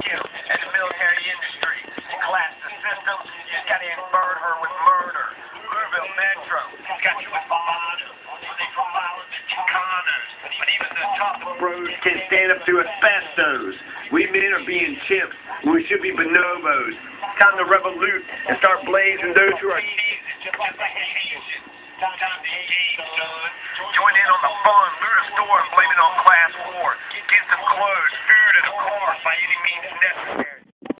skill in the military industry. To collapse the system, you just got to invert her with murder. Louisville Metro got you with bravado. They profiling the Chicanos, but even the top bros can't stand up to asbestos. We men are being chimps when we should be bonobos. Time to revolute and start blazing those who are cheesing just like Haitians. Time to engage, son. Join in on the fun, loot a store and blame it on class war. Get some clothes, food, and a car by any means necessary.